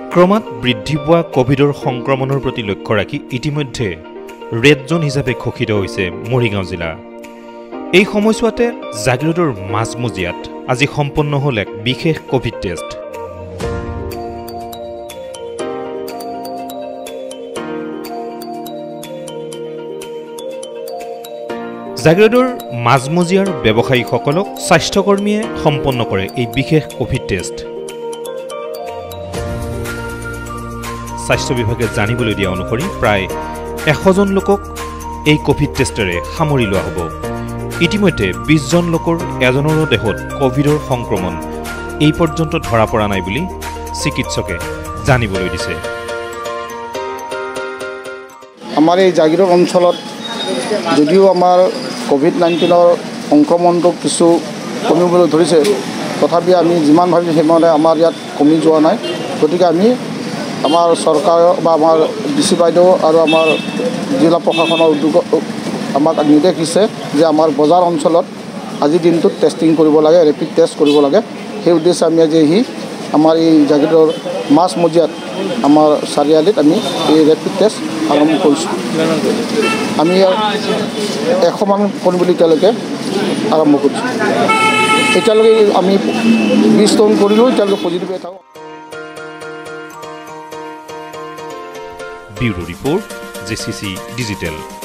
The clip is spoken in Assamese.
ক্ৰমাৎ বৃদ্ধি পোৱা কোভিডৰ সংক্ৰমণৰ প্ৰতি লক্ষ্য ৰাখি ইতিমধ্যে ৰেড জোন হিচাপে ঘোষিত হৈছে মৰিগাঁও জিলা। এই সময়ছোৱাতে জাগিৰোডৰ মাজমজিয়াত আজি সম্পন্ন হ'ল এক বিশেষ কোভিড টেষ্ট। জাগিৰোডৰ মাজমজিয়াৰ ব্যৱসায়ীসকলক স্বাস্থ্যকৰ্মীয়ে সম্পন্ন কৰে এই বিশেষ কোভিড টেষ্ট। স্বাস্থ্য বিভাগে জানিবলৈ দিয়া অনুসৰি প্ৰায় 100 জন লোকক এই কোভিড টেষ্টেৰে সামৰি লোৱা হ'ব। ইতিমধ্যে 20 জন লোকৰ এজনৰো দেহত কোভিডৰ সংক্ৰমণ এই পৰ্যন্ত ধৰা পৰা নাই বুলি চিকিৎসকে জানিবলৈ দিছে। আমাৰ এই জাগিৰোড অঞ্চলত যদিও আমাৰ কোভিড-19 সংক্ৰমণটো কিছু কমিবলৈ ধৰিছে, তথাপি আমি যিমান ভাবিছোঁ সিমানে আমাৰ ইয়াত কমি যোৱা নাই। গতিকে আমি আমাৰ চৰকাৰ বা আমাৰ ডিচি বাইদেউ আৰু আমাৰ জিলা প্ৰশাসনৰ উদ্যোগ আমাক নিৰ্দেশ দিছে যে আমাৰ বজাৰ অঞ্চলত আজিৰ দিনটোত টেষ্টিং কৰিব লাগে, ৰেপিড টেষ্ট কৰিব লাগে। সেই উদ্দেশ্যে আমি আজি আমাৰ এই জাগিৰোডৰ মাজমজিয়াত আমাৰ চাৰিআলিত আমি এই ৰেপিড টেষ্ট আৰম্ভ কৰিছোঁ। আমি 100 মান কৰিম বুলি এতিয়ালৈকে আৰম্ভ কৰিছোঁ। এতিয়ালৈকে আমি 20 জন কৰিলোঁ, এতিয়ালৈকে পজিটিভ এটা। Bureau report, JCC digital.